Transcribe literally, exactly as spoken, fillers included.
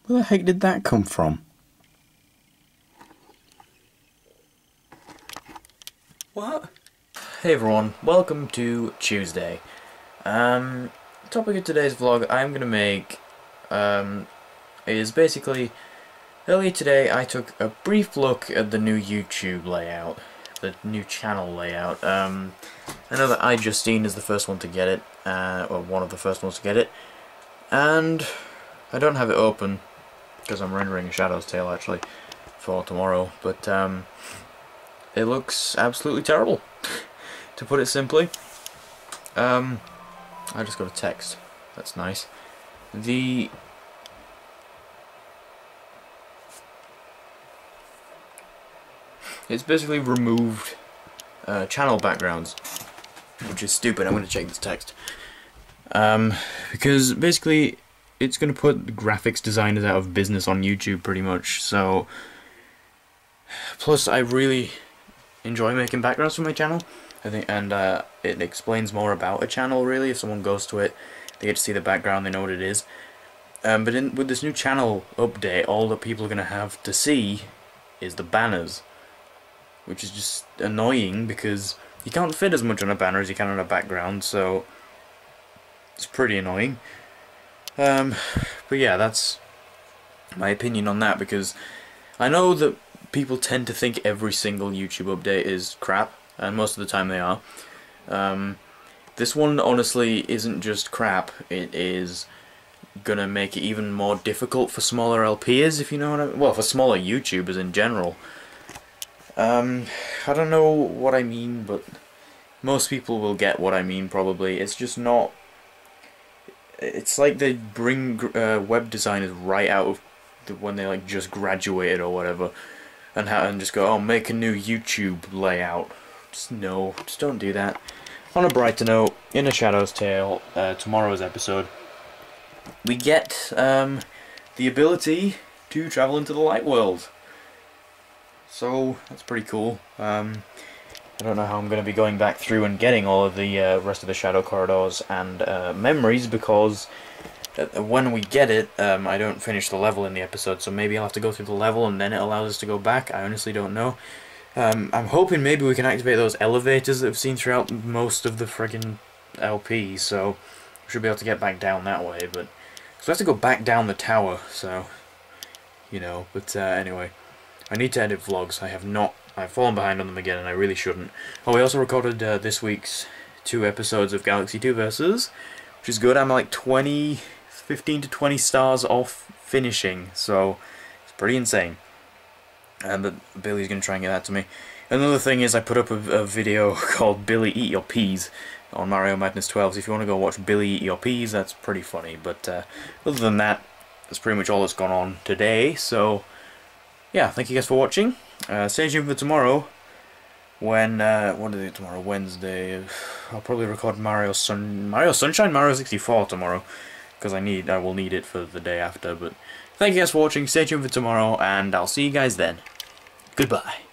Where the heck did that come from? What? Hey everyone, welcome to Tuesday. Um, the topic of today's vlog I'm gonna make um, is basically, earlier today I took a brief look at the new YouTube layout, the new channel layout. Um, I know that iJustine is the first one to get it, uh, or one of the first ones to get it, and I don't have it open because I'm rendering a Shadow's Tale actually for tomorrow, but um, it looks absolutely terrible, to put it simply. Um, I just got a text. That's nice. The it's basically removed uh, channel backgrounds, which is stupid. I'm going to check this text. Um, because basically it's going to put the graphics designers out of business on YouTube pretty much. So, plus I really enjoy making backgrounds for my channel. I think, and uh, it explains more about a channel really. If someone goes to it, they get to see the background, they know what it is. Um, but in, with this new channel update, all that people are going to have to see is the banners, which is just annoying because you can't fit as much on a banner as you can on a background, so it's pretty annoying. Um, but yeah, that's my opinion on that, because I know that people tend to think every single YouTube update is crap, and most of the time they are. Um, this one honestly isn't just crap, it is gonna make it even more difficult for smaller L Ps, if you know what I mean. Well, for smaller YouTubers in general. Um, I don't know what I mean, but most people will get what I mean probably. It's just not... It's like they bring uh, web designers right out of the, when they like just graduated or whatever, and how and just go, oh, make a new YouTube layout. Just no, just don't do that. On a brighter note, in A Shadow's Tale, uh, tomorrow's episode, we get um, the ability to travel into the light world. So that's pretty cool. Um, I don't know how I'm going to be going back through and getting all of the uh, rest of the Shadow Corridors and uh, memories, because uh, when we get it, um, I don't finish the level in the episode, so maybe I'll have to go through the level and then it allows us to go back. I honestly don't know. Um, I'm hoping maybe we can activate those elevators that we've seen throughout most of the friggin' L P, so we should be able to get back down that way, but so I have to go back down the tower, so, you know, but uh, anyway, I need to edit vlogs. I have not, I've fallen behind on them again, and I really shouldn't. Oh, we also recorded uh, this week's two episodes of Galaxy two Versus, which is good. I'm like twenty, fifteen to twenty stars off finishing, so it's pretty insane. And uh, Billy's going to try and get that to me. Another thing is I put up a, a video called Billy Eat Your Peas on Mario Madness twelve, so if you want to go watch Billy Eat Your Peas, that's pretty funny. But uh, other than that, that's pretty much all that's gone on today, so yeah, thank you guys for watching. Uh, stay tuned for tomorrow, when, uh, what is it tomorrow, Wednesday, I'll probably record Mario Sun, Mario Sunshine, Mario sixty-four tomorrow, because I need, I will need it for the day after, but thank you guys for watching, stay tuned for tomorrow, and I'll see you guys then. Goodbye.